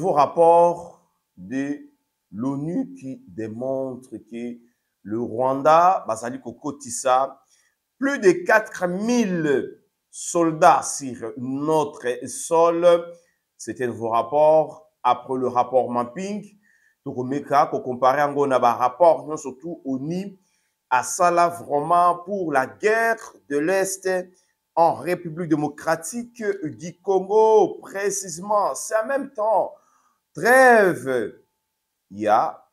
nouveau rapport de l'ONU qui démontre que le Rwanda, Basali Kokotissa, plus de 4000 soldats sur notre sol. C'était un nouveau rapport. Après le rapport Mapping, donc on comparé à un rapport, non surtout ONU, à ça là vraiment pour la guerre de l'Est en République démocratique du Congo, précisément. C'est en même temps trêve. Il y a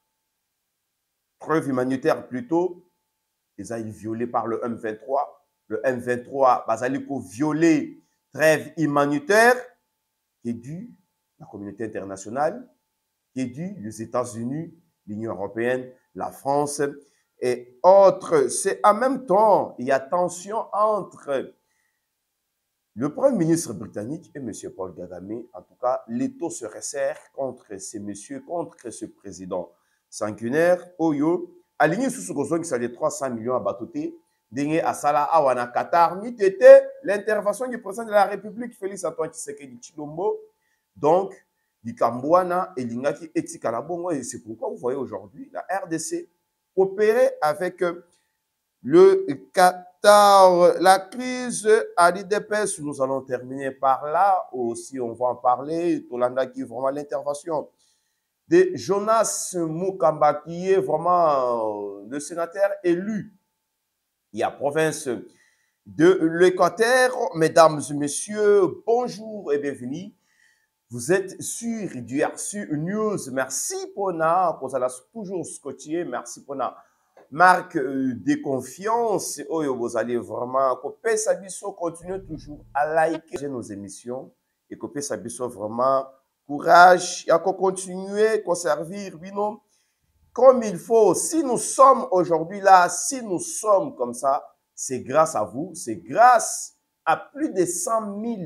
trêve humanitaire plutôt. Ils ont été violés par le M23. Le M23, Basaliko violé trêve humanitaire qui est dû à la communauté internationale, qui est dû les États-Unis, l'Union européenne, la France et autres. C'est en même temps, il y a tension entre le Premier ministre britannique et M. Paul Kagame. En tout cas, l'étau se resserre contre ces messieurs, contre ce président sanguinaire. Oyo, aligné sous ce qui sont les 300 millions à Batoté, Dengé Asala Awana Qatar, Mitete, l'intervention du président de la République, Félix Antoine Tshisekedi Tshilombo, donc, du Kambouana et l'Ingaki Etikalabongo. Et c'est pourquoi vous voyez aujourd'hui la RDC coopérer avec le Qatar. La crise à l'IDPS, nous allons terminer par là. Aussi, on va en parler. Tolanda qui est vraiment l'intervention de Jonas Mukamba, qui est vraiment le sénateur élu. Il y a province de l'Équateur. Mesdames et messieurs, bonjour et bienvenue. Vous êtes sur du RC News. Merci pour toujours scotché. Merci pour la marque de confiance. Vous allez vraiment couper sa biseau, continuez toujours à liker nos émissions et couper sa biseau vraiment courage et à continuer à servir comme il faut. Si nous sommes aujourd'hui là, si nous sommes comme ça, c'est grâce à vous, c'est grâce à plus de 100 000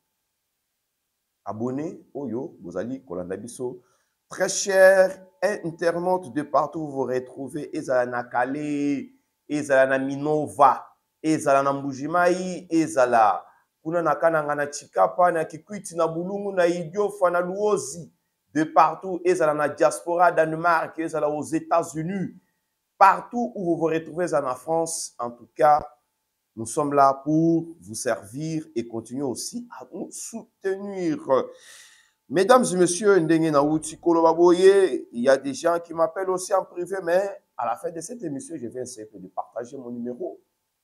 abonnés. Oyo, vous allez Kolanda Bisso. Très chers internautes de partout, vous vous retrouvez. Ezala Kale, Ezala Minova, Ezala Mbujimai, Ezala kuna nakana na Chikapa, na Kikwiti, na Bulungu, na Idiofa, na Luozi. De partout, Ezala na diaspora, Danemark, Ezala aux États-Unis. Partout où vous vous retrouvez en France, en tout cas, nous sommes là pour vous servir et continuer aussi à nous soutenir. Mesdames et messieurs, il y a des gens qui m'appellent aussi en privé, mais à la fin de cette émission, je vais essayer de partager mon numéro.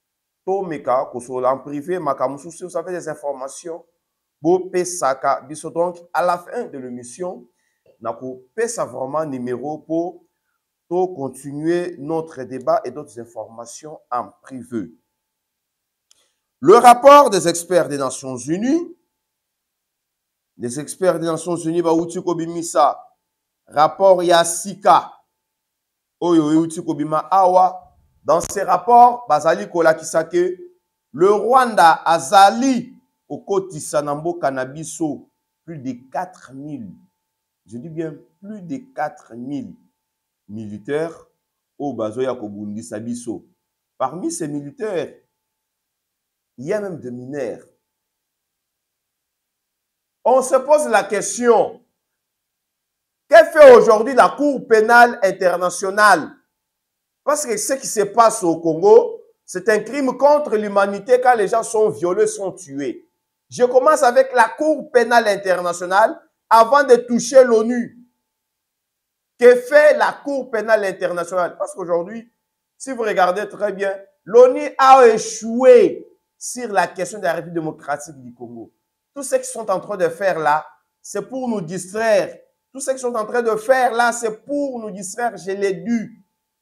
En privé, si vous avez des informations, donc à la fin de l'émission, nous avons vraiment numéro pour continuer notre débat et d'autres informations en privé. Le rapport des experts des Nations Unies, rapport Yassika, dans ces rapports, Bazali Kolakisake, le Rwanda Azali, au côté Sanambo Canabiso, plus de 4000, je dis bien plus de 4000 militaires au Bazoya Kobundi Sabiso. Parmi ces militaires, il y a même des mineurs. On se pose la question, que fait aujourd'hui la Cour pénale internationale? Parce que ce qui se passe au Congo, c'est un crime contre l'humanité quand les gens sont violés, sont tués. Je commence avec la Cour pénale internationale avant de toucher l'ONU. Que fait la Cour pénale internationale? Parce qu'aujourd'hui, si vous regardez très bien, l'ONU a échoué sur la question de la République démocratique du Congo. Tout ce qu'ils sont en train de faire là, c'est pour nous distraire. Tout ce qu'ils sont en train de faire là, c'est pour nous distraire. Je l'ai dit.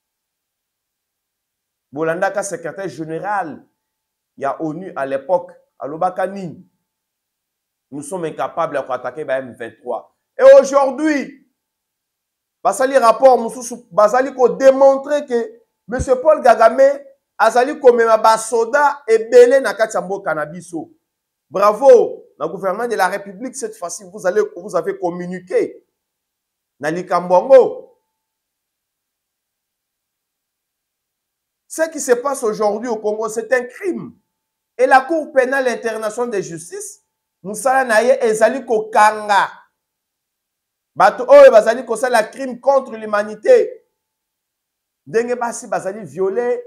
Bolandaka, secrétaire général, il y a ONU à l'époque, à l'Obakani. Nous sommes incapables d'attaquer M23. Et aujourd'hui, Basali rapport, Basali ko démontrer que M. Paul Kagame azali komema basoda et belé na katambo cannabiso. Bravo, le gouvernement de la République, cette fois-ci, vous avez communiqué. Nali Kambongo. Ce qui se passe aujourd'hui au Congo, c'est un crime. Et la Cour pénale internationale de justice, Moussala Naye Ezali Kokanga. bato oyo bazali kosala crime contre l'humanité ndenge basi bazali violé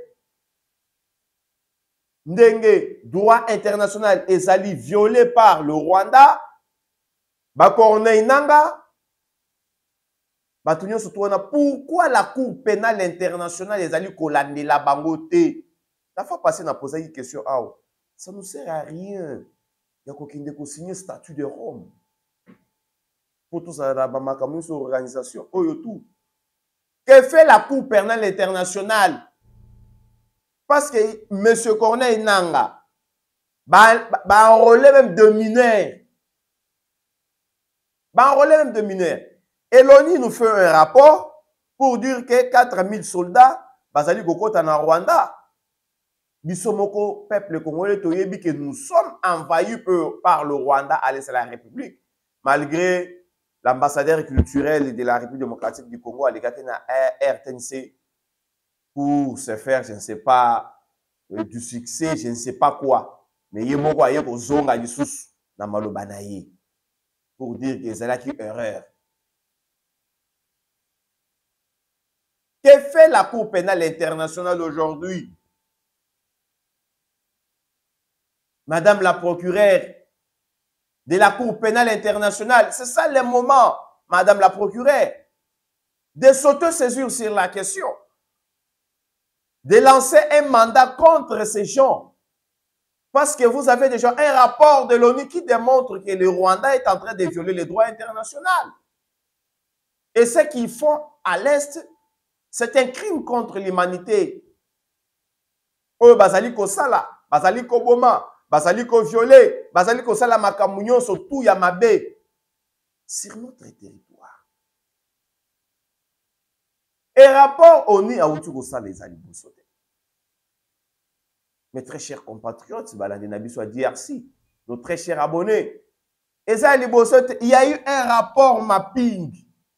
ndenge droit international ezali violé par le Rwanda ba Corneille Nanga bato nyonso tona pourquoi la cour pénale internationale ezali kolandela bango te. La fois passée na posé une question ça ne sert à rien ya kokinde ko signer statut de Rome pour tout ça ba makambo sur organisation oyo tout. Que fait la cour pénale internationale? Parce que monsieur Corneille Nanga enrôlé même de mineurs. Enrôlé même de mineurs. Et l'ONU nous fait un rapport pour dire que 4000 soldats bazali kokota na Rwanda. Bisomoko, peuple congolais, toyebi que nous sommes envahis par le Rwanda à l'est de la République. Malgré l'ambassadeur culturel de la République démocratique du Congo, à l'égard de RTNC, pour se faire, je ne sais pas, du succès, je ne sais pas quoi. Mais il y a beaucoup de zonga lisusu na malobanaye pour dire que c'est là qui erreur. Que fait la Cour pénale internationale aujourd'hui? Madame la procureure de la Cour pénale internationale, c'est ça le moment, Madame la procureure, de s'auto-saisir sur la question, de lancer un mandat contre ces gens. Parce que vous avez déjà un rapport de l'ONU qui démontre que le Rwanda est en train de violer les droits internationaux. Et ce qu'ils font à l'Est, c'est un crime contre l'humanité. Oyo bazali kosala, bazali koboma, bazali ko violer, bazali kosala makambo nyonso tout ya mabe sur notre territoire. Et rapport ONU a outu kosala ezali bosote. Mes très chers compatriotes, balade na biso DRC, nos très chers abonnés, ezali bosote, il y a eu un rapport mapping.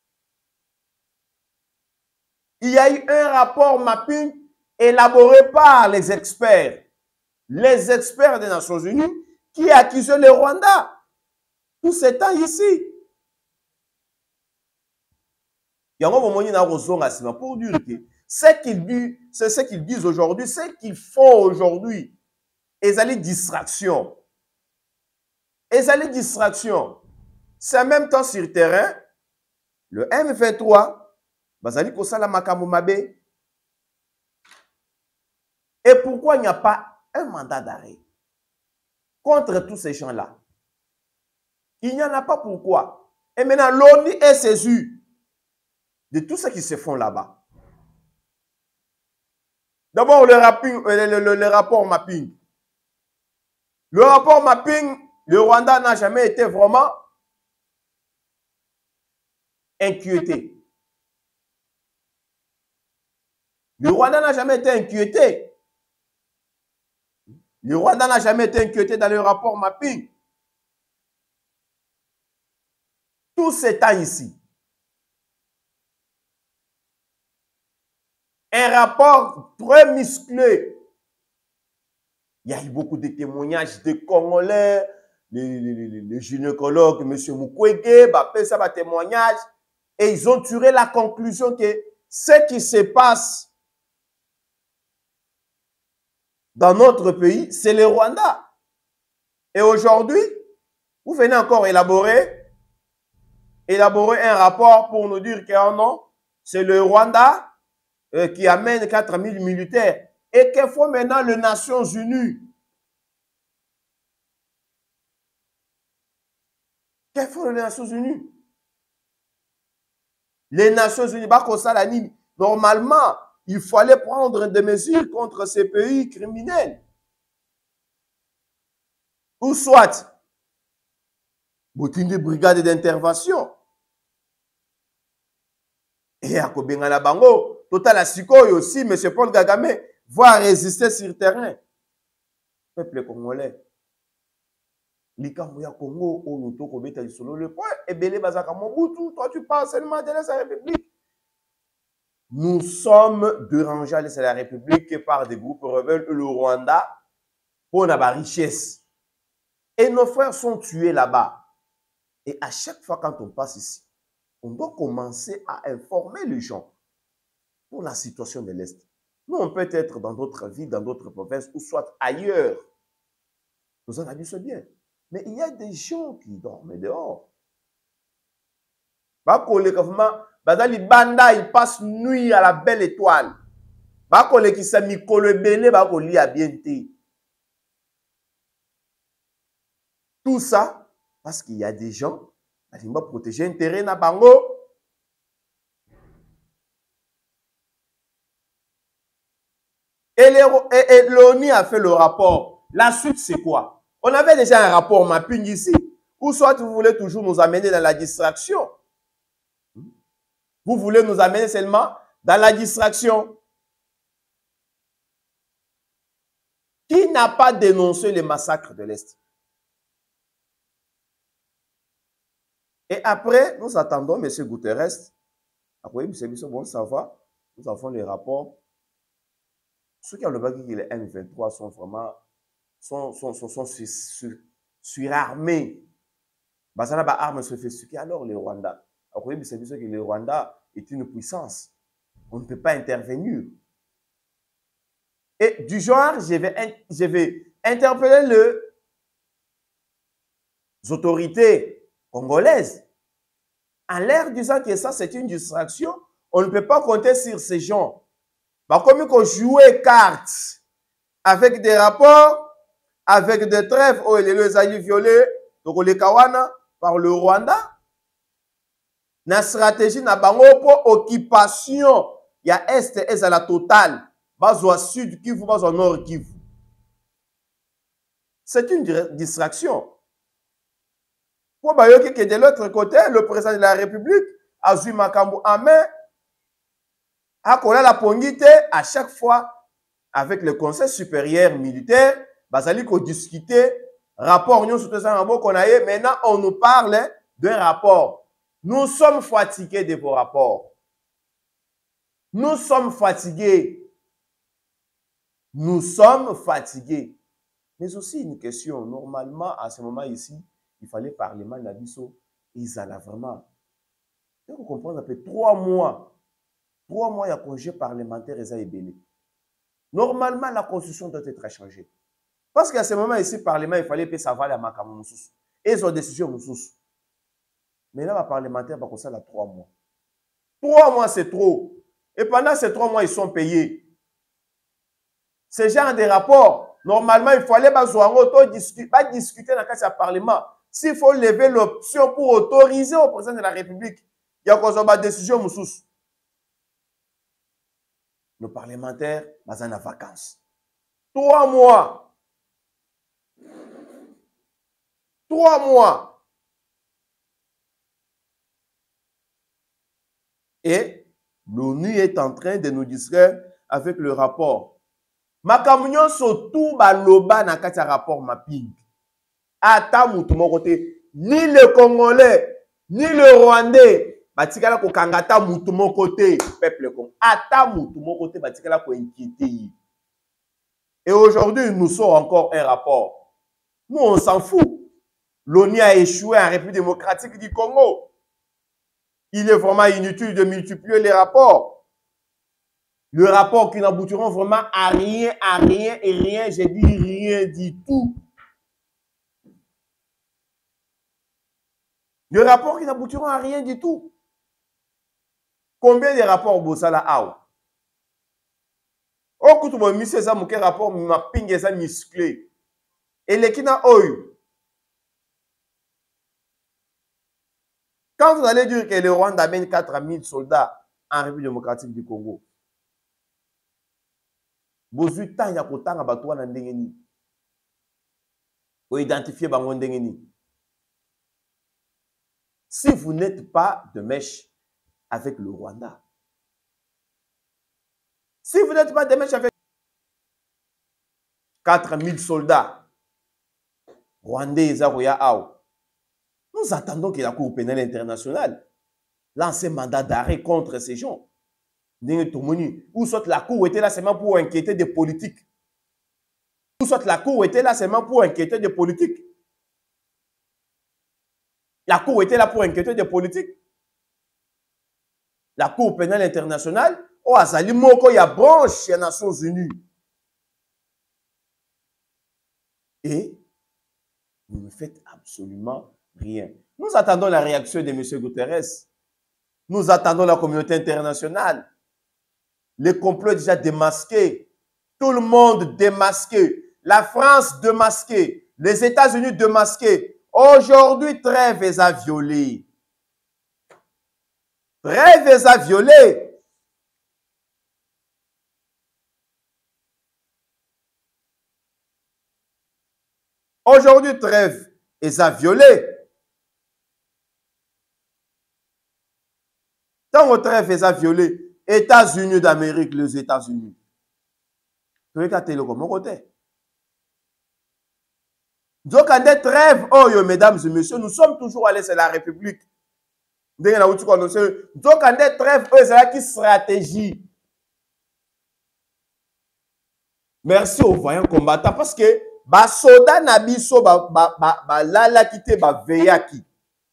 Il y a eu un rapport mapping élaboré par les experts des Nations Unies qui accusent le Rwanda tout ce temps ici. Il y a un moment pour dire que ce qu'ils disent aujourd'hui, ce qu'ils font aujourd'hui, ils allaient distraction. Ils allaient distraction. C'est en même temps sur terrain, le M23, bazali kosala makambo mabe. Et pourquoi il n'y a pas un mandat d'arrêt contre tous ces gens-là? Il n'y en a pas pourquoi. Et maintenant, l'ONU est saisie de tout ce qui se font là-bas. D'abord, le rapport mapping. Le rapport mapping, le Rwanda n'a jamais été vraiment inquiété. Le Rwanda n'a jamais été inquiété. Le Rwanda n'a jamais été inquiété dans le rapport mapping. Tout ce temps ici. Un rapport très musclé. Il y a eu beaucoup de témoignages de Congolais, les gynécologues, M. Mukwege, ça va témoignage, et ils ont tiré la conclusion que ce qui se passe dans notre pays, c'est le Rwanda. Et aujourd'hui, vous venez encore élaborer un rapport pour nous dire que oh non, c'est le Rwanda qui amène 4000 militaires. Et que font maintenant les Nations Unies? Que font les Nations Unies? Les Nations Unies, normalement, il fallait prendre des mesures contre ces pays criminels. Ou soit, une brigade d'intervention. Et à Kobengana Bango, Total Asikoy aussi, M. Paul Kagame va résister sur le terrain. Peuple congolais. Likambo ya Congo, Oluto Kobeta Lisolo, le point est belé Bazaka Mobutu, toi tu parles seulement de la République. Nous sommes dérangés à l'est de la République par des groupes rebelles, le Rwanda, pour la richesse. Et nos frères sont tués là-bas. Et à chaque fois quand on passe ici, on doit commencer à informer les gens pour la situation de l'Est. Nous, on peut être dans d'autres villes, dans d'autres provinces, ou soit ailleurs. Nous en avons bien. Mais il y a des gens qui dorment dehors. Bazali banda, il passe nuit à la belle étoile. Bakole qui s'est mis kolebele, bakoli à bien. Tout ça, parce qu'il y a des gens qui vont protéger l'intérêt na bango. Et l'ONU a fait le rapport. La suite, c'est quoi? On avait déjà un rapport mapping ici. Ou soit vous voulez toujours nous amener dans la distraction. Vous voulez nous amener seulement dans la distraction. Qui n'a pas dénoncé les massacres de l'Est? Et après, nous attendons M. Guterres. Après, bon, ça va. Nous avons les rapports. Ceux qui ont le bac qui les M23 sont vraiment surarmés. Basana ba armes sophistiquées. Alors les Rwandais. Après, c'est que le Rwanda est une puissance. On ne peut pas intervenir. Et du genre, je vais interpeller les autorités congolaises en l'air disant que ça, c'est une distraction. On ne peut pas compter sur ces gens. Comme ils jouent cartes avec des rapports, avec des trêves, où les alliés violés, donc les Kawana, par le Rwanda. Na stratégie na bango pour occupation, il y a Est et à la totale. Bazo Sud Kivu, bazo Nord Kivu. C'est une distraction. Pour que de l'autre côté, le président de la République, Azui Makambu Amé, a collé la pongite à chaque fois avec le Conseil supérieur militaire, basali ko discuter rapport maintenant on nous parle d'un rapport. Nous sommes fatigués de vos rapports. Nous sommes fatigués. Nous sommes fatigués. Mais aussi une question, normalement à ce moment ici, il fallait Parlement Nabiso, ils allaient vraiment. Il faut comprendre un peu 3 mois. 3 mois, il y a congé parlementaire et ça est belé. Normalement, la constitution doit être changée. Parce qu'à ce moment ici, Parlement, il fallait que ça vaille à Makamoussous. Et ils ont décision Moussous. Mais là, le parlementaire va comme ça 3 mois. 3 mois, c'est trop. Et pendant ces 3 mois, ils sont payés. Ce genre de rapport, normalement, il fallait discuter dans le Parlement. S'il faut lever l'option pour autoriser au président de la République, il y a une décision Moussous. Le parlementaire va en vacances. 3 mois. 3 mois. Et l'ONU est en train de nous distraire avec le rapport. Makamunyon surtout baloba na kati rapport mapping. Ata mutu mon côté, ni le Congolais, ni le Rwandais, batikala ko kangata mutu mon côté, peuple Congo. Ata mutu mon côté, batikala ko inquiéter. Et aujourd'hui, nous sort encore un rapport. Nous, on s'en fout. L'ONU a échoué en République démocratique du Congo. Il est vraiment inutile de multiplier les rapports. Le rapport qui n'aboutiront vraiment à rien et rien, j'ai dit rien du tout. Le rapport qui n'aboutiront à rien du tout. Combien de rapports Bossala a? Oh, quand on mis ça, mon rapport mapping ça musclé. Et les qui n'a eu. Quand vous allez dire que le Rwanda amène 4000 soldats en République démocratique du Congo, vous avez le temps de identifier bango ndengeni. Si vous n'êtes pas de mèche avec le Rwanda, si vous n'êtes pas de mèche avec 4000 soldats rwandais, nous attendons que la Cour pénale internationale lance un mandat d'arrêt contre ces gens. Ou soit la Cour était là seulement pour inquiéter des politiques. Ou soit la Cour était là seulement pour inquiéter des politiques. La Cour était là pour inquiéter des politiques. la Cour pénale internationale, ou azali moko ya branche des Nations Unies. Et vous ne faites absolument rien. Nous attendons la réaction de M. Guterres. Nous attendons la communauté internationale. Le complot est déjà démasqué. Tout le monde démasqué. La France démasquée. Les États-Unis démasqués. Aujourd'hui, trêve est à violer. Trêve est à violer. Aujourd'hui, trêve est à violer. Tant que trêve est à violer, États-Unis d'Amérique, les États-Unis. Donc, quand des trêves, oh, mesdames et messieurs, nous sommes toujours allés, c'est la République. Donc, quand des trêves, c'est la stratégie. Merci aux voyants combattants parce que ba soda na biso ba lala kite ba veyaki.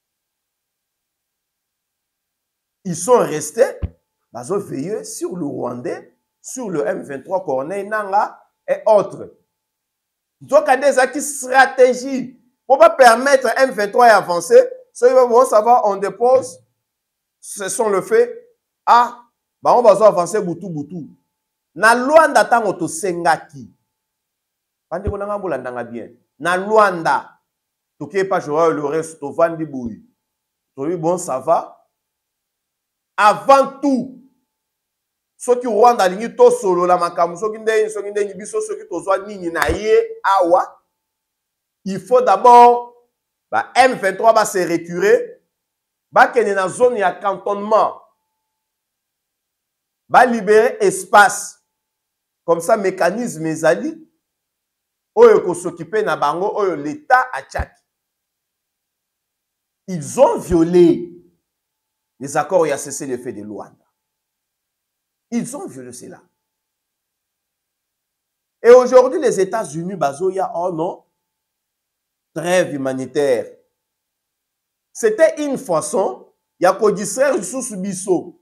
Ils sont restés bazo veillés sur le Rwandais, sur le M23 Corneille Nanga et autres. Donc il y a des stratégies pour pas permettre M23 d'avancer. Bon, ça va, on dépose. Ce sont le fait. Ah, bah on va avancer boutou. Na Luanda tango to sengaki. Pandi ko nanga bolandanga bien. Na Luanda to ke pas jouer le reste to vandi boui. To oui bon ça va. Avant tout ceux qui Rwanda lingi to solo la makamu ceux qui biso ceux qui to zwa nini na ye awa. Il faut d'abord bah M23 va se retirer. Ba kene na zone ya cantonnement. Ba libérer espace. Comme ça, mécanisme ezali, oyo ko s'occuper na bango, oyo l'État a tchak. Ils ont violé les accords et a cessé le fait de Luanda. Ils ont violé cela. Et aujourd'hui, les États-Unis, bazoya, oh non, trêve humanitaire. C'était une façon, il y a qu'on distraire sous biso.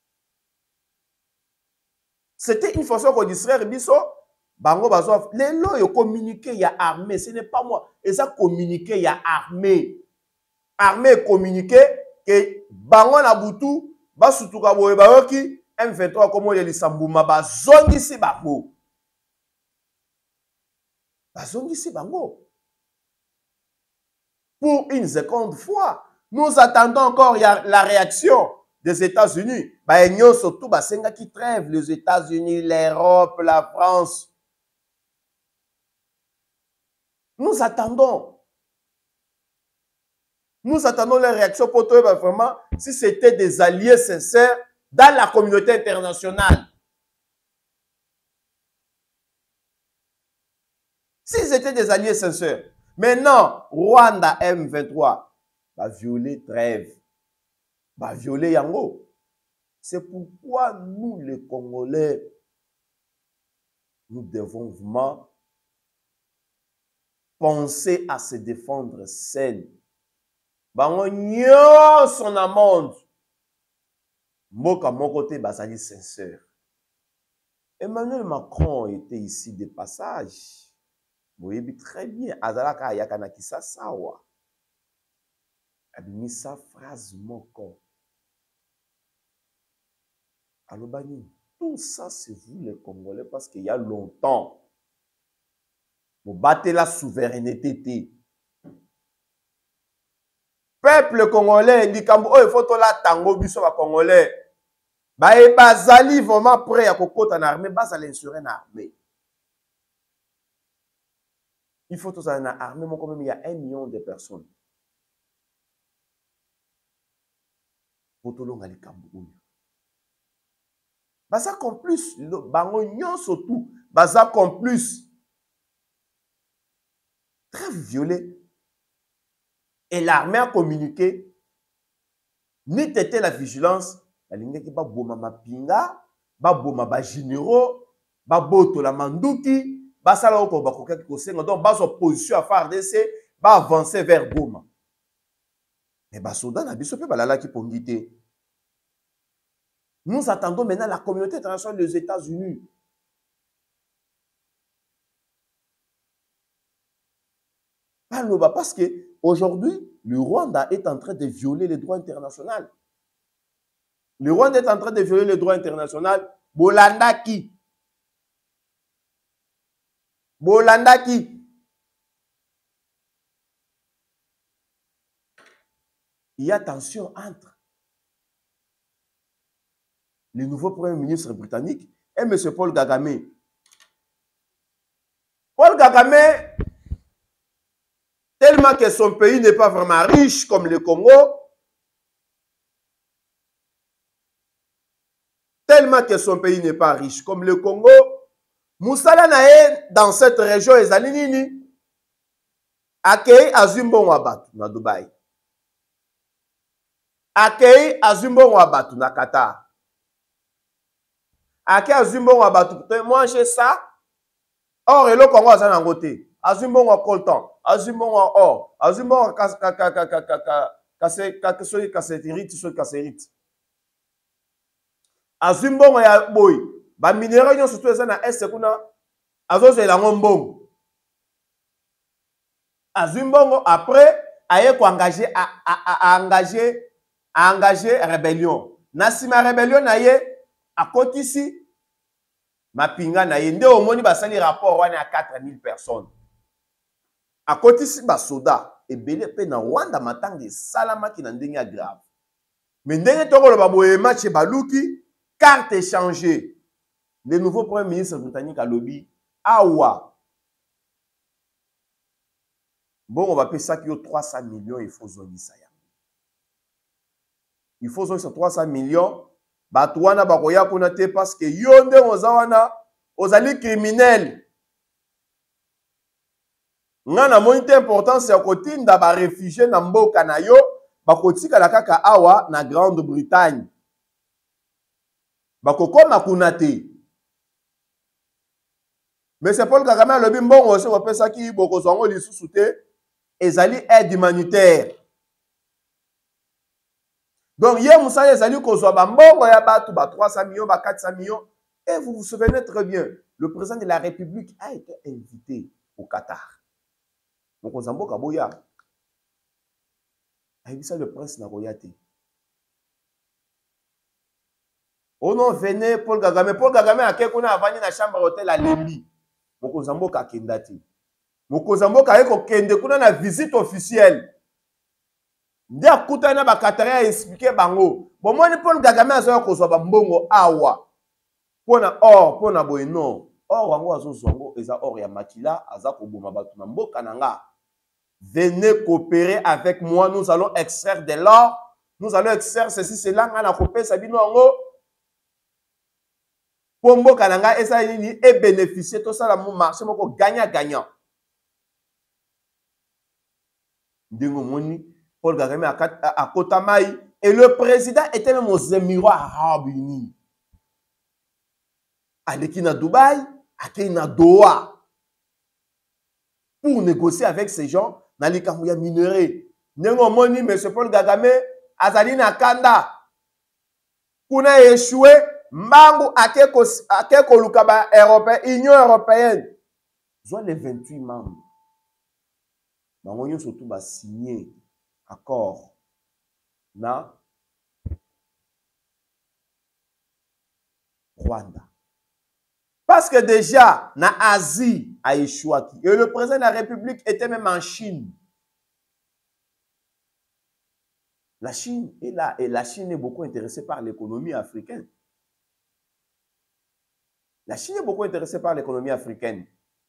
C'était une façon qu'on distraire biso. Bango bazo les lois yo communiqué ya armée, ce n'est pas moi. Et ça communiqué ya armée. Armée communiqué que bango na butu ba sutuka boye ba yoki M23 comme les lisambuma ba zongisi bango. Ba zongisi bango. Pour une seconde fois, nous attendons encore la réaction des États-Unis. Bah, surtout, bah, c'est qui trêve les États-Unis, l'Europe, la France. Nous attendons. Nous attendons les réactions pour toi, bah, vraiment, si c'était des alliés sincères dans la communauté internationale. Si c'était des alliés sincères. Maintenant, Rwanda M23 va violer trêve. Va violer Yango. C'est pourquoi nous, les Congolais, nous devons vraiment penser à se défendre seuls. Bango nyo son amende. Moka mon côté, basali sincère. Emmanuel Macron était ici de passage. Vous voyez très bien. Azalaka yakana kisa sawa. Abimisa phrase moko. Alobani, tout ça c'est vous les Congolais parce qu'il y a longtemps. Vous battez la souveraineté. Peuple congolais, il faut que la tango biso ba Congolais. Ba e bazali vraiment prêt à kokota na armée, basa l'insurer na armée. Il faut que ça na armée, mon quand même il y a 1 million de personnes. Potolo ngali kambu. Basa comme plus, bango nyon surtout, basa comme plus. Très violé. Et l'armée a communiqué, ni t'était la vigilance, la ligne qui va boma mapinga, ba boma ba généraux, ba boto la manduki, ba sala oko ba koka ki kosenga, donc ba so position à FARDC, ba avancer vers Goma. Mais ba soda na biso pe ba lala ki pongité. Nous attendons maintenant la communauté internationale des États-Unis. Parce qu'aujourd'hui, le Rwanda est en train de violer les droits internationaux. Le Rwanda est en train de violer les droits internationaux. Bolandaki. Bolandaki. Il y a tension entre le nouveau Premier ministre britannique et M. Paul Kagame. Paul Kagame, tellement que son pays n'est pas vraiment riche comme le Congo, tellement que son pays n'est pas riche comme le Congo, Moussala Nae, dans cette région, Ezalinini, accueille Azumbon Wabatu, na Dubaï. Accueille Azumbon Wabatu, na Qatar. Accueille Azumbon Wabatu, moi j'ai ça. Or, et le Congo a ça côté. Azumbon wa coltan, Azumbon wa or, Azumbon wa kasserite. Azumbon wa ya boy. Ba minéraux yon surtout ça na est kuna azo c'est la ngombong. Azumbongo après aye ko engager à engager rébellion. Nasima rébellion na ye akotisi mapinga na ye nde omoni basali rapport wana ya 4000 personnes. Akotisi ba soda ebele pe na Rwanda matanga salama ki na ndenge grave. Mais ndenge tokolo ba boye match baluki carte échangée. Le nouveau premier ministre britannique a lobby awa. Bon, on va payer ça qui a 300 millions, il faut zoner ça. Il faut zoner ça 300 millions. Batouana bakoya konate parce que yonde ozawana ozali criminel. Ngana monite importance ya kotinda ba réfugié na mboka na yo bakotika la kaka awa na Grande-Bretagne. Bakokoma kunate. Mais c'est Paul Kagame lobi mbongo aussi opesa ki boko zongo lisusu te ezali aide humanitaire. Donc hier Moussa ezali kozwa ba mbongo ya batu ba 300 millions ba 400 millions et vous vous souvenez très bien, le président de la République a été invité au Qatar. Donc Ozamboka boya. A ça le prince na royauté. Oh non, venez Paul Kagame. Paul Kagame a quelqu'un avani na chambre hôtel à Lembi. Mokozamboka kendati. Mokozamboka eko kende kuna na visite officielle. Nde akutana ba Qatarien expliquer bango. Bon moi ni Paul Kagame azoya kozwa ba mbongo awa. Pona or, pona boy non. Or wango azozwango eza or ya makila aza koboma batu na mboka nanga. Venez coopérer avec moi, nous allons extraire de l'or. Nous allons extraire ceci, cela, on a coupé Sabino Ango. Pombo Kananga et bénéficier tout ça dans mon marché, mon gagnant-gagnant. Dengo Moni, Paul Kagame à Kotamaï, et le président était même aux Émirats Arabes Unis. Aleki na Dubaï, Aleki na Doha. Pour négocier avec ces gens, dans les camps ya minerais. Nengo Moni, M. Paul Kagame, Azali na Kanda. Kuna échoué. Mbangu akeko lukaba européen, Union européenne. Ils ont les 28 membres. Bango nyo surtout ba signé accord na Rwanda. Parce que déjà na Asie a échoué. Et le président de la République était même en Chine. La Chine est là et la Chine est beaucoup intéressée par l'économie africaine. La Chine est beaucoup intéressée par l'économie africaine.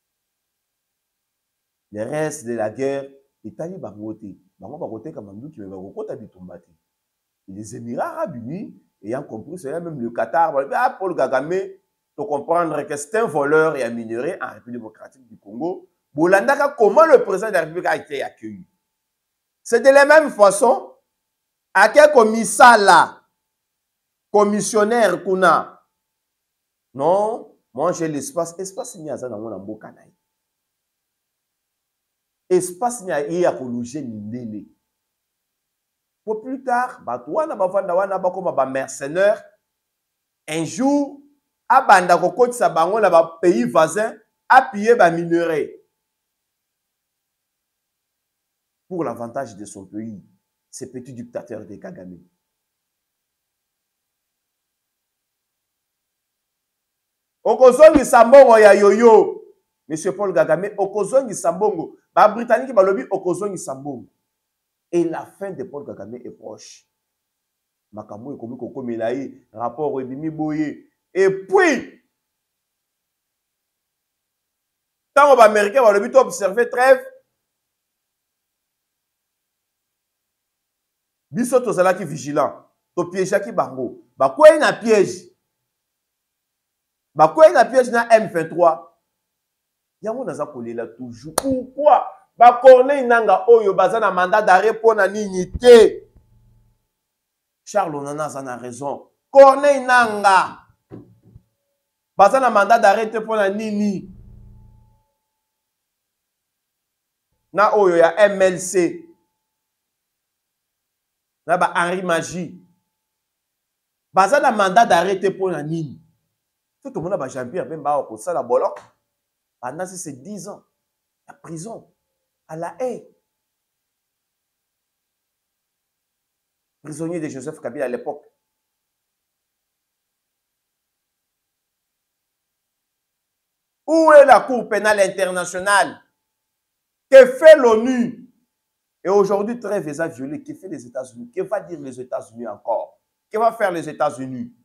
Le reste de la guerre, l'Italie va voter. Les Émirats Arabes Unis, ayant compris cela, même le Qatar, Paul Kagame, pour comprendre que c'est un voleur et un minéré en République démocratique du Congo. Bolandaka, comment le président de la République a été accueilli? C'est de la même façon, à quel commissionnaire qu'on a. Non, moi j'ai l'espace. Espace il y a ça dans mon ambokanaï. Espace il y a loger l'indélé. Pour plus tard, batouana bavanda wana bakoma ba mercenaire un jour, abanda kokotisa bango na ba pays voisins, appuyer ba minerais. Pour l'avantage de son pays, ce petit dictateur de Kagame. Okozongi sambongo ya yoyo, Monsieur Paul Kagame, okozongi sambongo. Ba Britannique balobi okozongi sambongo. Et la fin de Paul Kagame est proche. Makambo ekomi kokomela ye, rapport ebimi boye. Et puis, tant que les Américains vont observer trêve, biso tozalaki vigilant, to piégeaki bango. Bakwei na piège. Bakwei na piège na M23. Yango naza kolela toujours. Pourquoi? Ba Corneille Nanga oyo baza na mandat d'arrêt pour na nini te. Charles Onana a raison. Corneille Nanga baza na mandat d'arrêt pour na nini. Na oyo ya MLC. Na ba Henri Magie. Baza na mandat d'arrêt pour na nini. Tout le monde a Jean-Pierre Bemba au ça la bolok. Pendant ces 10 ans, la prison, à la haie. Prisonnier de Joseph Kabila à l'époque. Où est la Cour pénale internationale? Que fait l'ONU? Et aujourd'hui, trêve est violé. Que fait les États-Unis? Que va dire les États-Unis encore? Que va faire les États-Unis?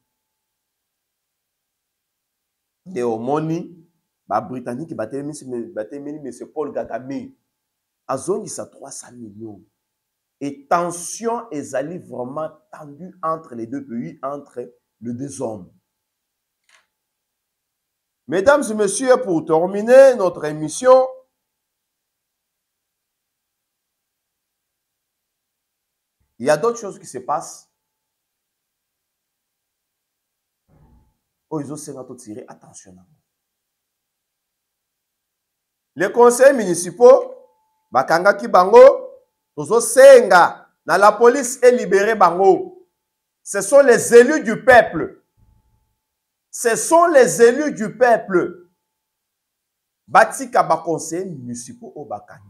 De Omoni, les Britanniques, M. Paul Kagame, a zone 300 millions. Et tension est vraiment tendue entre les deux pays, entre les deux hommes. Mesdames et messieurs, pour terminer notre émission, il y a d'autres choses qui se passent. Oh, ils ont tiré attention. Les conseils municipaux, Bakanga Kibango, Tozo Senga, la police est libérée Bango. Ce sont les élus du peuple. Ce sont les élus du peuple. Batika ba conseils municipaux au Bakangi.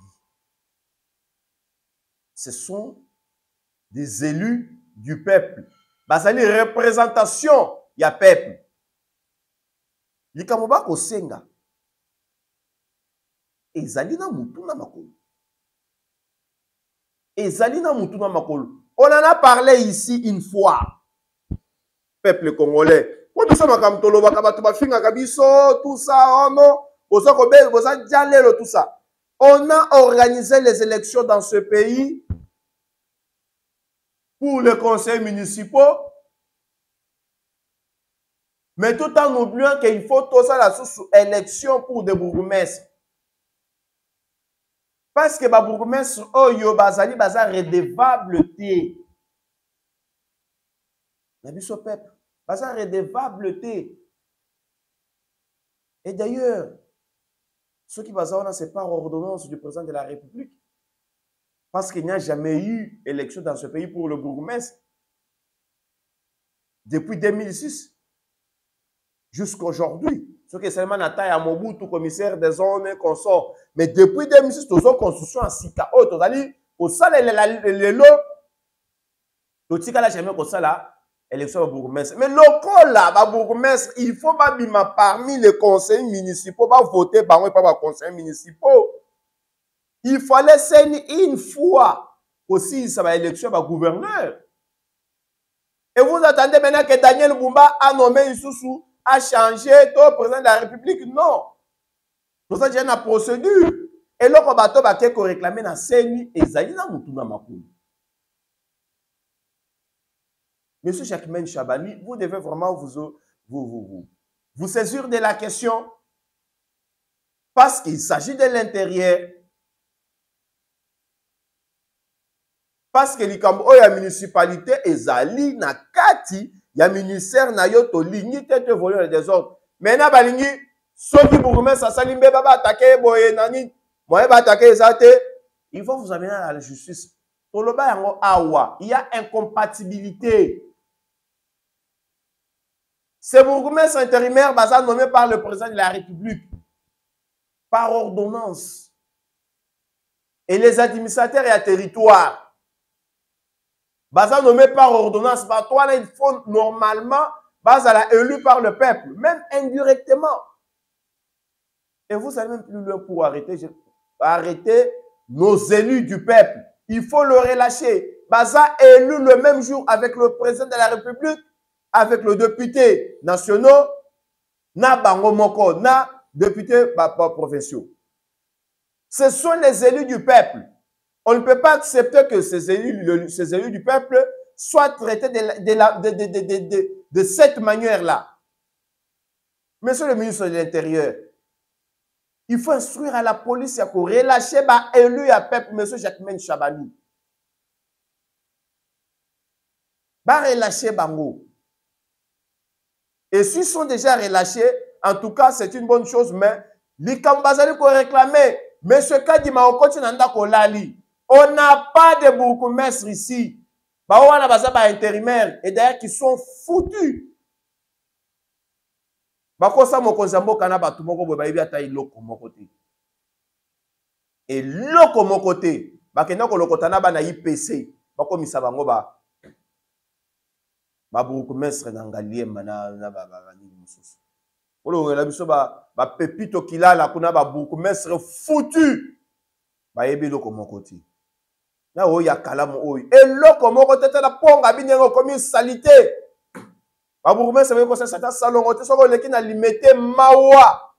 Ce sont des élus du peuple. Basali représentation ya peuple. Likamoba ko Senga. Ezalina mutuna makolo. Ezalina mutuna makolo. On en a parlé ici une fois. Peuple congolais. Tout ça, tout ça, tout ça. On a organisé les élections dans ce pays pour les conseils municipaux. Mais tout en oubliant qu'il faut tout ça la sous-élection pour des bourgmestres. Parce que les bourgmestres, oyo bazali baza redevable té. La biso peuple, baza redevable té. Et d'ailleurs, ceux qui baza c'est par ordonnance du président de la République. Parce qu'il n'y a jamais eu élection dans ce pays pour le bourgmestre. Depuis 2006 jusqu'à aujourd'hui. Ce qui est seulement Nataï à Mobutu, commissaire des zones, consort. Mais depuis 2006, tous les constructions en Sika. Oh, tu as dit, au sol, les lots. Tu sais qu'il jamais comme ça là, élection au bourgmestre. Mais local là, bourgmestre, il faut pas parmi les conseils municipaux, pas voter par un pas conseils municipaux. Il fallait saigner une fois aussi ça va élection au gouverneur. Et vous attendez maintenant que Daniel Bumba a nommé Issoussou, a changé le président de la République? Non. Pour ça, j'ai une procédure. Et là, on va réclamer dans CENI et Zalina Moutouna Makoum. Monsieur Jacquemaine Chabani, vous devez vraiment vous saisir de la question parce qu'il s'agit de l'intérieur. Parce que la municipalité est zali na kati. Il y a ministère na yo to ligni tete voler des autres. Maintenant balingi soki bourgmestre ça salimbe baba attaquer boye nani moye ba attaquer ezate, il faut vous amener à la justice. Toloba yango awa, il y a incompatibilité. Ces bourgmestres intérimaires sont nommés par le président de la République, par ordonnance. Et les administrateurs et à territoire, sont nommés par ordonnance. Par toi, il faut normalement être élu par le peuple, même indirectement. Et vous savez même plus l'heure pour arrêter nos élus du peuple. Il faut le relâcher. Baza élu le même jour avec le président de la République, avec le député national, na bango moko, na député provinciaux. Ce sont les élus du peuple. On ne peut pas accepter que ces élus du peuple soient traités de cette manière-là. Monsieur le ministre de l'Intérieur, il faut instruire à la police pour relâcher l'élu à peuple, monsieur Jacquemaine Chabani. Relâcher bango. Et s'ils sont déjà relâchés, en tout cas, c'est une bonne chose, mais les Kambazali qu'on réclamer, monsieur Kadima, on continue à on n'a pas de bourgmestres ici. On a des intérimaires, et d'ailleurs, qui sont foutus. Et l'autre mon côté, bourgmestre nangalie mana ba pepito kilala kuna ba bourgmestre foutu ba yebi loko mon côté na o ya kalamu oyi et loko mon côté ta la ponga binengo comme salité ba bourgmestre be ko sa ta salongo te soko leki na limité mawa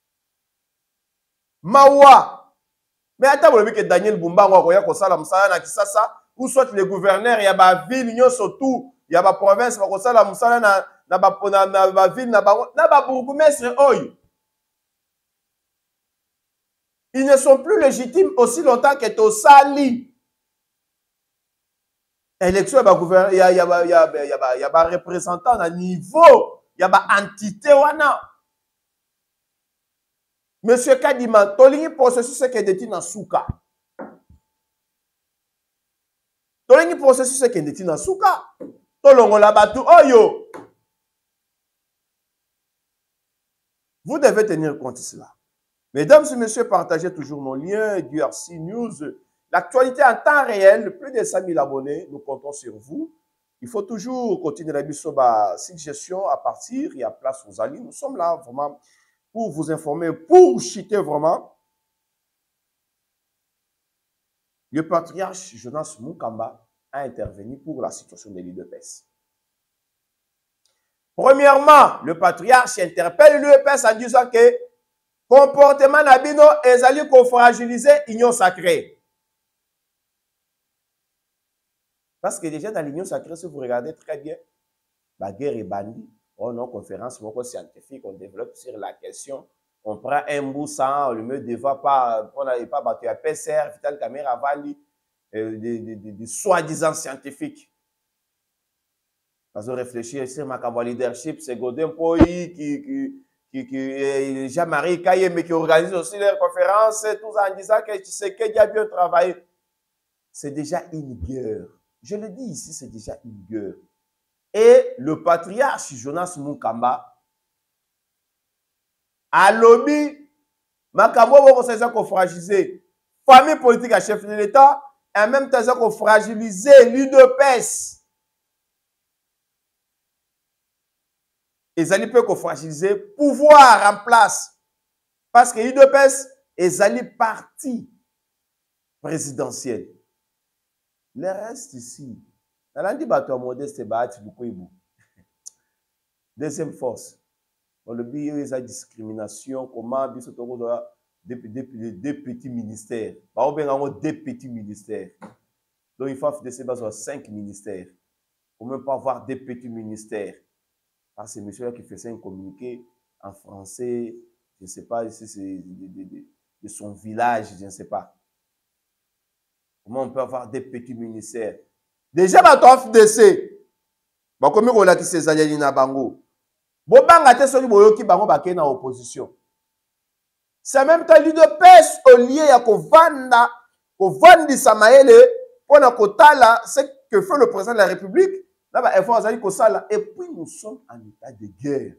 mais ata bolobi que Daniel Bumbango ko ya ko sala musala na Kisasa ou soit le gouverneur ya ba ville nyo surtout il y a des provinces qui sont na ville na bourgmestre oyo. Ils ne sont plus légitimes aussi longtemps que Tosali. Élection, il y a des représentants à niveau, il y a des entités. Monsieur Kadima, Tolingi processus c'est que détient dans Souka. Tolingi processus c'est que détient dans Souka. Vous devez tenir compte de cela. Mesdames et messieurs, partagez toujours nos liens DRC News. L'actualité en temps réel, plus de 5 000 abonnés, nous comptons sur vous. Il faut toujours continuer la suggestion à partir et à place aux alliés. Nous sommes là vraiment pour vous informer, pour chiter vraiment. Le patriarche Jonas Mukamba a intervenu pour la situation de l'UDPS. Premièrement, le patriarche interpelle l'UDPS en disant que comportement nabino ezali ko fragiliser l'union sacrée. Parce que déjà dans l'union sacrée, si vous regardez très bien, la guerre est bannie. On a une conférence scientifique, on développe sur la question. On prend un bout sans, on le met devant, on n'avait pas battu à PCR, Vital Caméra Vali. Des soi-disant scientifiques. Parce que réfléchir sur ma leadership, c'est Godin Poyi qui Jean-Marie Kaye, mais qui organise aussi les conférences, tout ça en disant que tu sais qu'il a bien travaillé. C'est déjà une guerre. Je le dis ici, c'est déjà une guerre. Et le patriarche Jonas Mukamba a lobby, Makambo c'est ça qu'on fragilise. Famille politique à chef de l'État, et en même temps, ça qu'on fragilise l'UDPS. Ils allaient peu qu'on fragilise pouvoir en place. Parce que l'UDPS, ils allaient parti présidentiel. Le reste ici, dans l'andi bateau modeste, deuxième force. On le dit, il y a discrimination, comment, des petits ministères. Par exemple, des petits ministères. Donc, il faut faire 5 ministères. Pour même pas avoir des petits ministères. Parce que c'est monsieur qui faisait un communiqué en français, je ne sais pas, si c'est de son village, je ne sais pas. Comment on peut avoir des petits ministères? Déjà, dans ton FDC, comme on a dit, c'est Zayalina Bango. Bobanga te soli boyoki bango baké na opposition. C'est en même temps l'UDPS au lieu ya kovandi Samaele pour na kotala ce que fait le président de la République Et puis nous sommes en état de guerre.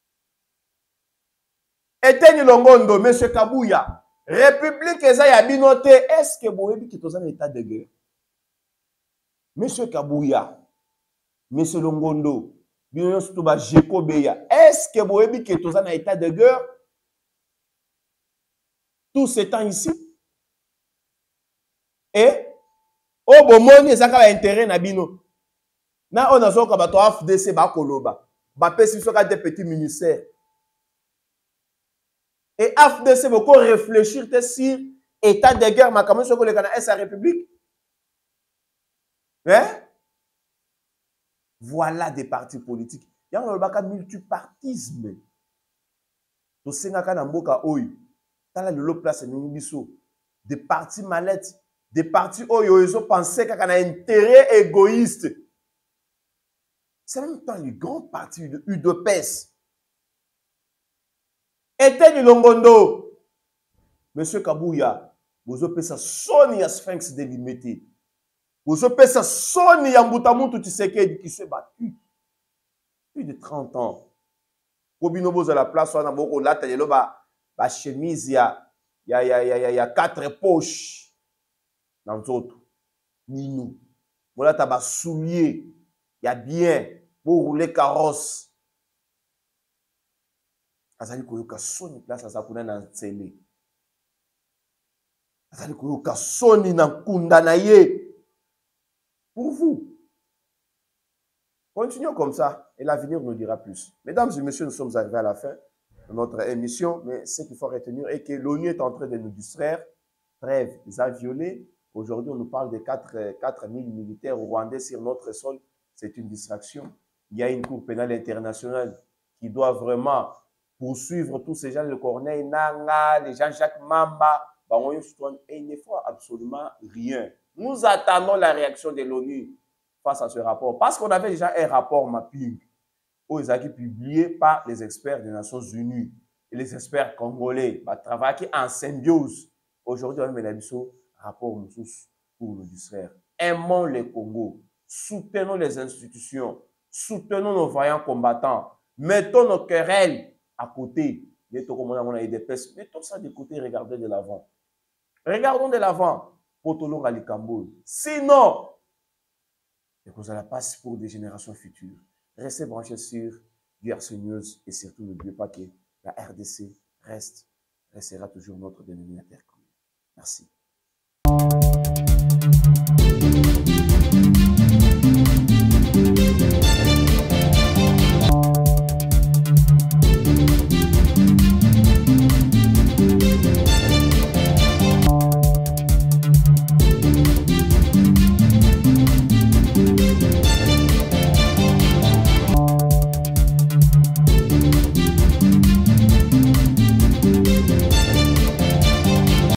Eteni Longondo, M. Kabouya, République eza ya binote, est-ce que vous avez dit que en état de guerre? M. Kabouya, M. Longondo, est-ce que vous avez dit que en état de guerre? Tout ce temps ici? Et au bomoni ezaka ba intérêt na bino. Na on a soka ba to AFDC ba koloba. Ba pesi soka des petits ministères. Et AFDC beaucoup réfléchir sur état de guerre ma comme soko le kana est sa république. Hein? Voilà des partis politiques. Ya on ba ka multipartisme. To senga kana mboka oyo. Tala le place ni biso. Des partis mallettes. Des partis oyo ils ont pensé qu'il y a un intérêt égoïste. C'est en même temps les grands partis de UDPS. Eteni Longondo, Monsieur Kabouya, vous avez ça Sony à Sphinx délimité. Vous avez ça Sony à Mbutamuntu Tshisekedi qui s'est battu plus de 30 ans. Kobinobo à la place, on a beaucoup là, il y a chemise, il y a 4 poches. Dans d'autres, ni nous. Voilà, tu as soulier, il y a bien, pour rouler carrosse. Azali koyoka soni place azakuna na ntsele. Azali koyoka soni na kunda na ye. Pour vous. Continuons comme ça et l'avenir nous dira plus. Mesdames et messieurs, nous sommes arrivés à la fin de notre émission, mais ce qu'il faut retenir est que l'ONU est en train de nous distraire. Trêve, les a violés. Aujourd'hui, on nous parle de 4000 militaires rwandais sur notre sol. C'est une distraction. Il y a une cour pénale internationale qui doit vraiment poursuivre tous ces gens, le Corneille Nanga, les Jean-Jacques Mamba. Et il ne faut absolument rien. Nous attendons la réaction de l'ONU face à ce rapport. Parce qu'on avait déjà un rapport mapping publié par les experts des Nations Unies et les experts congolais. Travailler en symbiose. Aujourd'hui, on a un rapport pour nous distraire. Aimons le Congo. Soutenons les institutions. Soutenons nos vaillants combattants. Mettons nos querelles à côté. Mettons ça de côté et regardons de l'avant. Regardons de l'avant. Potolo Ralikambo. Sinon, vous allez passer pour des générations futures. Restez branchés sur DRC News et surtout n'oubliez pas que la RDC restera toujours notre dénominateur commun. Merci.